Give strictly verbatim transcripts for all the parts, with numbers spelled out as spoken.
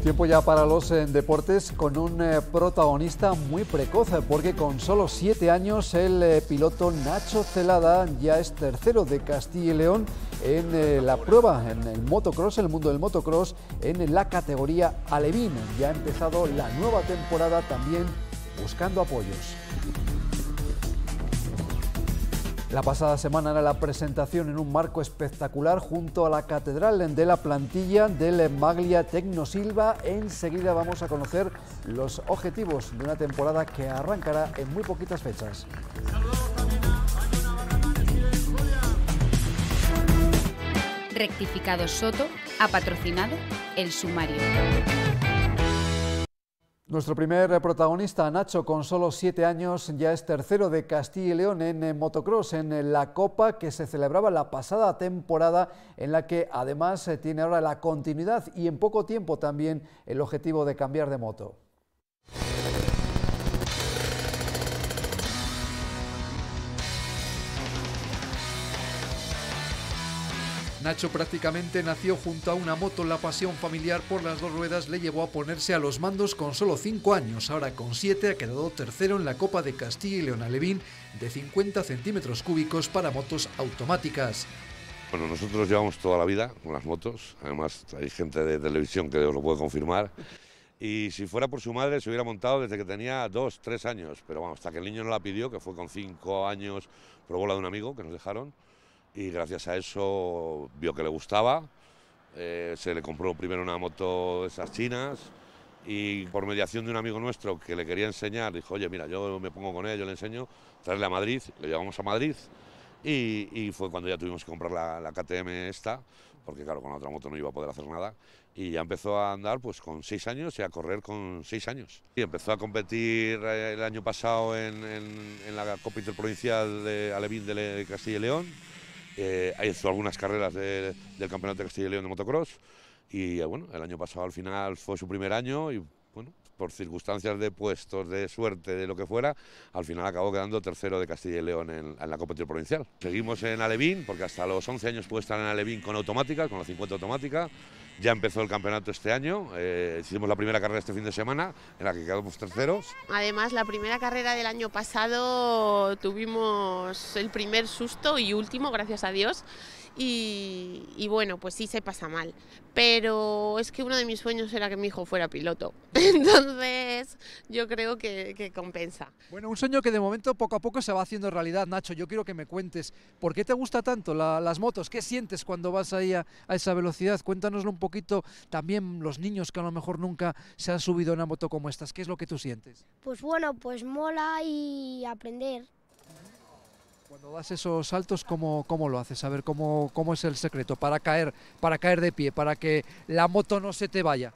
Tiempo ya para los eh, deportes con un eh, protagonista muy precoz, porque con solo siete años el eh, piloto Nacho Celada ya es tercero de Castilla y León en eh, la prueba, en el motocross, en el mundo del motocross, en la categoría alevín. Ya ha empezado la nueva temporada también buscando apoyos. La pasada semana era la presentación en un marco espectacular junto a la catedral de la plantilla del Maglia Tecnosilva. Enseguida vamos a conocer los objetivos de una temporada que arrancará en muy poquitas fechas. Rectificado Soto ha patrocinado El Sumario. Nuestro primer protagonista, Nacho, con solo siete años, ya es tercero de Castilla y León en motocross, en la Copa que se celebraba la pasada temporada, en la que además tiene ahora la continuidad y en poco tiempo también el objetivo de cambiar de moto. Nacho prácticamente nació junto a una moto. La pasión familiar por las dos ruedas le llevó a ponerse a los mandos con solo cinco años. Ahora con siete ha quedado tercero en la Copa de Castilla y León alevín de cincuenta centímetros cúbicos para motos automáticas. Bueno, nosotros llevamos toda la vida con las motos, además hay gente de televisión que os lo puede confirmar. Y si fuera por su madre se hubiera montado desde que tenía dos, tres años, pero vamos, hasta que el niño no la pidió, que fue con cinco años, probó la de un amigo que nos dejaron. Y gracias a eso vio que le gustaba, eh, se le compró primero una moto de esas chinas y por mediación de un amigo nuestro que le quería enseñar, dijo, oye, mira, yo me pongo con él, yo le enseño, traerle a Madrid, le llevamos a Madrid y, y fue cuando ya tuvimos que comprar la, la K T M esta, porque claro, con la otra moto no iba a poder hacer nada, y ya empezó a andar pues con seis años y a correr con seis años. Y empezó a competir el año pasado en, en, en la Copa Interprovincial de alevín de Castilla y León. Eh, hizo algunas carreras de, del Campeonato de Castilla y León de motocross y eh, bueno, el año pasado al final fue su primer año y bueno, por circunstancias de puestos, de suerte, de lo que fuera, al final acabó quedando tercero de Castilla y León en, en la Copa Provincial. Seguimos en alevín porque hasta los once años pude estar en alevín con automática, con la cincuenta automática. Ya empezó el campeonato este año, eh, hicimos la primera carrera este fin de semana, en la que quedamos terceros. Además, la primera carrera del año pasado tuvimos el primer susto y último, gracias a Dios, y, y bueno, pues sí se pasa mal. Pero es que uno de mis sueños era que mi hijo fuera piloto, entonces yo creo que, que compensa. Bueno, un sueño que de momento poco a poco se va haciendo realidad. Nacho, yo quiero que me cuentes, ¿por qué te gusta tanto la, las motos? ¿Qué sientes cuando vas ahí a, a esa velocidad? Cuéntanoslo un poquito, también los niños que a lo mejor nunca se han subido a una moto como estas, ¿qué es lo que tú sientes? Pues bueno, pues mola y aprender. Cuando das esos saltos, ¿cómo, cómo lo haces? A ver, ¿cómo, cómo es el secreto para caer, para caer de pie, para que la moto no se te vaya?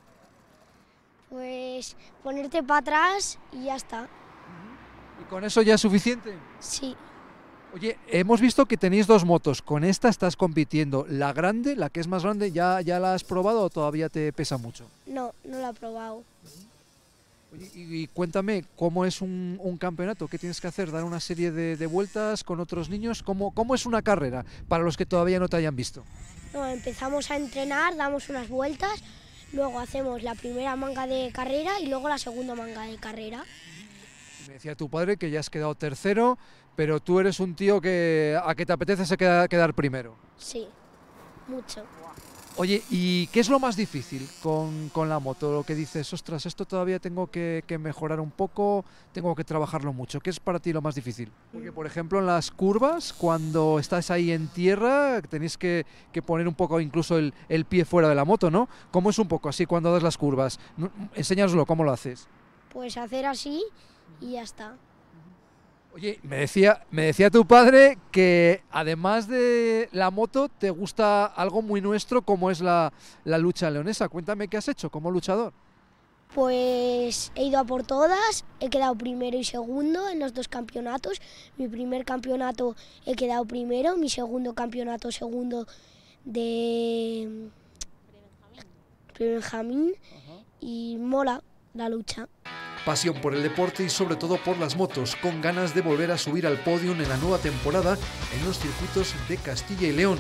Pues ponerte para atrás y ya está. ¿Y con eso ya es suficiente? Sí. Oye, hemos visto que tenéis dos motos, con esta estás compitiendo. ¿La grande, la que es más grande, ya, ya la has probado o todavía te pesa mucho? No, no la he probado. Oye, y, y cuéntame, ¿cómo es un, un campeonato? ¿Qué tienes que hacer? ¿Dar una serie de, de vueltas con otros niños? ¿Cómo, ¿Cómo es una carrera para los que todavía no te hayan visto? No, empezamos a entrenar, damos unas vueltas, luego hacemos la primera manga de carrera y luego la segunda manga de carrera. Me decía tu padre que ya has quedado tercero, pero tú eres un tío que a que te apetece se queda, quedar primero. Sí, mucho. Oye, ¿y qué es lo más difícil con, con la moto? Lo que dices, ostras, esto todavía tengo que, que mejorar un poco, tengo que trabajarlo mucho. ¿Qué es para ti lo más difícil? Porque, por ejemplo, en las curvas, cuando estás ahí en tierra, tenéis que, que poner un poco incluso el, el pie fuera de la moto, ¿no? ¿Cómo es un poco así cuando das las curvas? Enséñanoslo, ¿cómo lo haces? Pues hacer así y ya está. Oye, me decía, me decía tu padre que además de la moto te gusta algo muy nuestro como es la, la lucha leonesa. Cuéntame qué has hecho como luchador. Pues he ido a por todas, he quedado primero y segundo en los dos campeonatos. Mi primer campeonato he quedado primero, mi segundo campeonato segundo de Benjamín y mola la lucha. Pasión por el deporte y sobre todo por las motos, con ganas de volver a subir al podio en la nueva temporada en los circuitos de Castilla y León.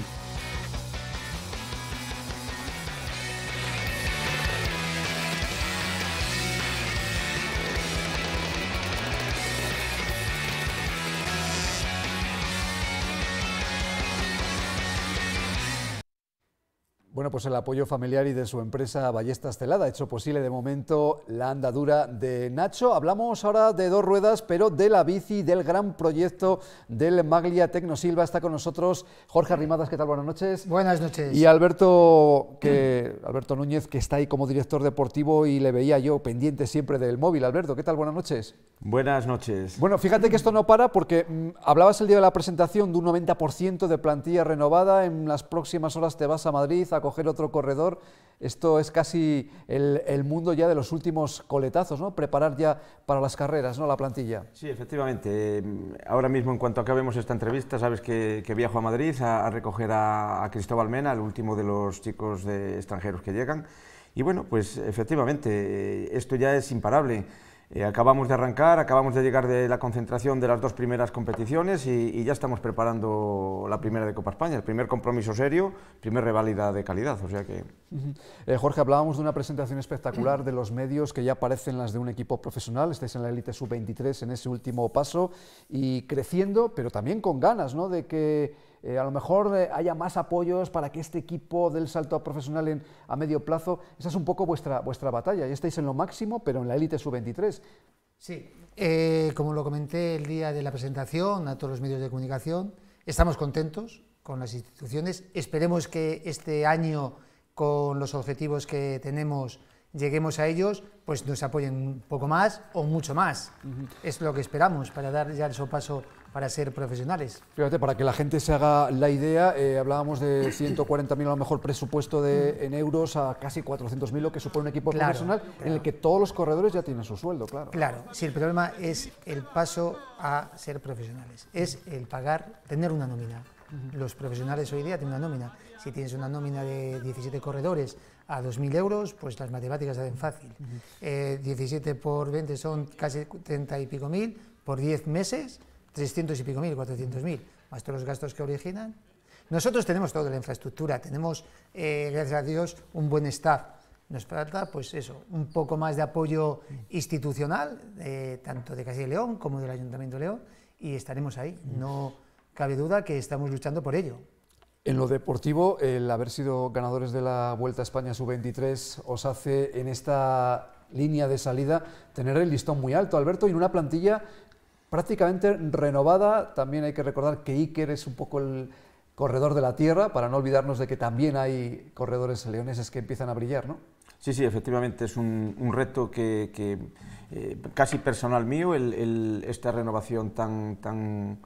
Bueno, pues el apoyo familiar y de su empresa Ballestas Celada ha hecho posible de momento la andadura de Nacho. Hablamos ahora de dos ruedas, pero de la bici, del gran proyecto del Maglia Tecnosilva. Está con nosotros Jorge Arrimadas. ¿Qué tal? Buenas noches. Buenas noches. Y Alberto, que, Alberto Núñez, que está ahí como director deportivo y le veía yo pendiente siempre del móvil. Alberto, ¿qué tal? Buenas noches. Buenas noches. Bueno, fíjate que esto no para porque mmm, hablabas el día de la presentación de un noventa por ciento de plantilla renovada. En las próximas horas te vas a Madrid a coger otro corredor. Esto es casi el, el mundo ya de los últimos coletazos, ¿no? Preparar ya para las carreras, ¿no? La plantilla. Sí, efectivamente. Ahora mismo, en cuanto acabemos esta entrevista, sabes que, que viajo a Madrid a, a recoger a, a Cristóbal Mena, el último de los chicos de extranjeros que llegan. Y bueno, pues efectivamente, esto ya es imparable. Eh, acabamos de arrancar, acabamos de llegar de la concentración de las dos primeras competiciones y, y ya estamos preparando la primera de Copa España, el primer compromiso serio, primer reválida de calidad, o sea que... Uh-huh. eh, Jorge, hablábamos de una presentación espectacular de los medios que ya parecen las de un equipo profesional. Estáis en la élite sub veintitrés en ese último paso y creciendo, pero también con ganas, ¿no? De que Eh, a lo mejor eh, haya más apoyos para que este equipo dé el salto a profesional en, a medio plazo. Esa es un poco vuestra, vuestra batalla. Ya estáis en lo máximo, pero en la élite sub veintitrés. Sí, eh, como lo comenté el día de la presentación a todos los medios de comunicación, estamos contentos con las instituciones. Esperemos que este año, con los objetivos que tenemos, lleguemos a ellos, pues nos apoyen un poco más o mucho más. Uh-huh. Es lo que esperamos para dar ya el paso para ser profesionales. Fíjate, para que la gente se haga la idea, eh, hablábamos de ciento cuarenta mil a lo mejor presupuesto de, en euros a casi cuatrocientos mil, lo que supone un equipo claro, profesional, claro. En el que todos los corredores ya tienen su sueldo, claro. Claro, sí, el problema es el paso a ser profesionales, es el pagar, tener una nómina. Uh-huh. Los profesionales hoy día tienen una nómina. Si tienes una nómina de diecisiete corredores a dos mil euros, pues las matemáticas se hacen fácil. Uh-huh. eh, diecisiete por veinte son casi treinta y pico mil, por diez meses, trescientos y pico mil, cuatrocientos mil, más todos los gastos que originan. Nosotros tenemos toda la infraestructura, tenemos, eh, gracias a Dios, un buen staff. Nos falta, pues eso, un poco más de apoyo institucional, eh, tanto de Castilla y León como del Ayuntamiento de León, y estaremos ahí. No cabe duda que estamos luchando por ello. En lo deportivo, el haber sido ganadores de la Vuelta a España sub veintitrés os hace en esta línea de salida tener el listón muy alto, Alberto, y en una plantilla prácticamente renovada. También hay que recordar que Iker es un poco el corredor de la tierra, para no olvidarnos de que también hay corredores leoneses que empiezan a brillar, ¿no? Sí, sí, efectivamente es un, un reto que, que eh, casi personal mío, el, el, esta renovación tan, tan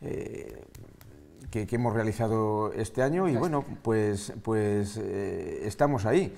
eh, que, que hemos realizado este año, y bueno, pues, pues eh, estamos ahí.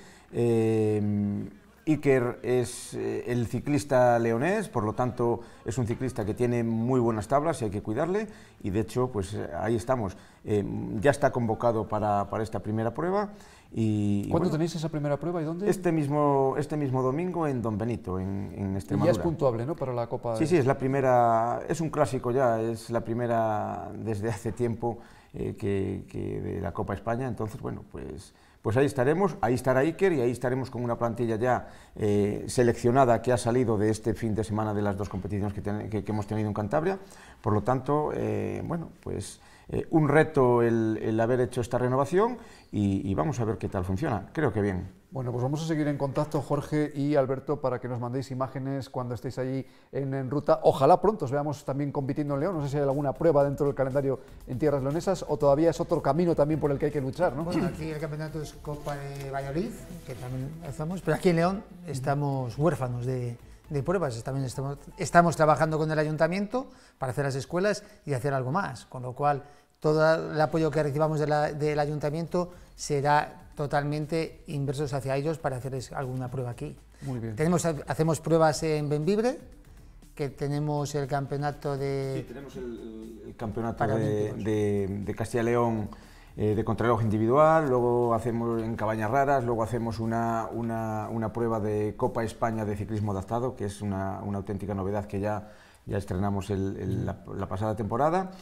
Eh, Iker es eh, el ciclista leonés, por lo tanto es un ciclista que tiene muy buenas tablas y hay que cuidarle, y de hecho pues ahí estamos. Eh, ya está convocado para, para esta primera prueba. Y, ¿Cuándo bueno, tenéis esa primera prueba y dónde? Este mismo, este mismo domingo en Don Benito, en, en Extremadura. Y ya es puntuable, ¿no?, para la Copa. Sí, de... sí, es la primera, es un clásico ya, es la primera desde hace tiempo eh, que, que de la Copa España, entonces bueno, pues... Pues ahí estaremos, ahí estará Iker y ahí estaremos con una plantilla ya eh, seleccionada que ha salido de este fin de semana de las dos competiciones que, ten, que, que hemos tenido en Cantabria. Por lo tanto, eh, bueno, pues eh, un reto el, el haber hecho esta renovación y, y vamos a ver qué tal funciona. Creo que bien. Bueno, pues vamos a seguir en contacto, Jorge y Alberto, para que nos mandéis imágenes cuando estéis allí en, en ruta. Ojalá pronto os veamos también compitiendo en León. No sé si hay alguna prueba dentro del calendario en tierras leonesas o todavía es otro camino también por el que hay que luchar, ¿no? Bueno, aquí el campeonato es Copa de Valladolid, que también hacemos, pero aquí en León estamos huérfanos de, de pruebas. También estamos, estamos trabajando con el ayuntamiento para hacer las escuelas y hacer algo más, con lo cual todo el apoyo que recibamos de la, del ayuntamiento será totalmente inversos hacia ellos para hacer alguna prueba aquí. Muy bien. Tenemos, hacemos pruebas en Bembibre, que tenemos el campeonato de... Sí, tenemos el, el campeonato de, de, de Castilla y León eh, de contrarreloj individual, luego hacemos en Cabañas Raras, luego hacemos una, una, una prueba de Copa España de ciclismo adaptado, que es una, una auténtica novedad que ya, ya estrenamos el, el, la, la pasada temporada.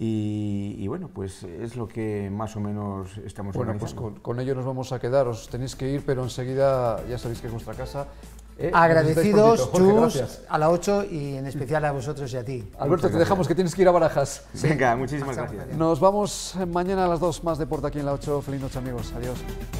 Y, y bueno, pues es lo que más o menos estamos bueno, organizando. Pues con, con ello nos vamos a quedar, os tenéis que ir, pero enseguida ya sabéis que es vuestra casa. Eh, Agradecidos, Chus, a la ocho y en especial a vosotros y a ti. Alberto, te dejamos que tienes que ir a Barajas. Sí. Venga, muchísimas gracias. Nos vamos mañana a las dos, más deporte aquí en la ocho. Feliz noche, amigos. Adiós.